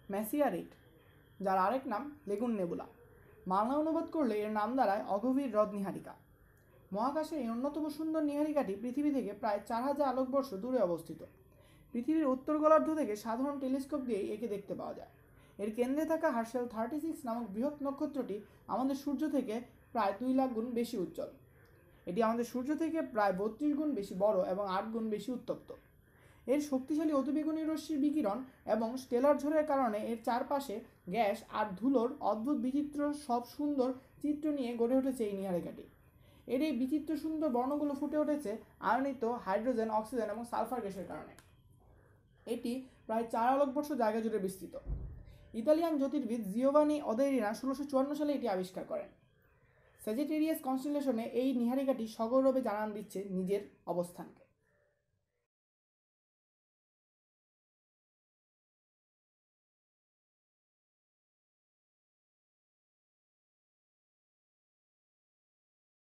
ম্যাসিয়া red, যার আরেক নাম লেগুন নেবুলা। বাংলা অনুবাদ করলে এর নাম দাঁড়ায় অগভীর হ্রদ নীহারিকা। মহাকাশের এই অন্যতম সুন্দর নীহারিকাটি পৃথিবী থেকে প্রায় 4000 আলোকবর্ষ দূরে অবস্থিত। পৃথিবীর উত্তর গোলার্ধ থেকে সাধারণ টেলিস্কোপ দিয়ে একে দেখতে পাওয়া যায়। এর কেন্দ্রে থাকা হার্শেল 36 নামক বৃহৎ নক্ষত্রটি আমাদের সূর্য থেকে প্রায় 2 লাখ গুণ বেশি উজ্জ্বল। এটি আমাদের সূর্য থেকে প্রায় 32 গুণ বেশি বড় এবং 8 গুণ বেশি উত্তপ্ত। এর শক্তিশালী অতিবেগুনি রশ্মির বিকিরণ এবং স্টেলার ঝড়ের কারণে এর চারপাশে গ্যাস আর ধুলোর অদ্ভুত বিচিত্র সব সুন্দর চিত্র নিয়ে গড়ে উঠেছে এই নীহারিকাটি। এর এই বিচিত্র সুন্দর বর্ণগুলো ফুটে উঠেছে আয়নিত হাইড্রোজেন, অক্সিজেন এবং সালফার গ্যাসের কারণে। এটি প্রায় 4 আলোকবর্ষ জায়গা জুড়ে বিস্তৃত। ইতালিয়ান জ্যোতির্বিদ জিওভানি ওদেরিনা 1654 সালে এটি আবিষ্কার করেন। স্যাজিটেরিয়াস কনস্টেলেশনে এই নীহারিকাটি সগৌরবে জানান দিচ্ছে নিজের অবস্থানকে।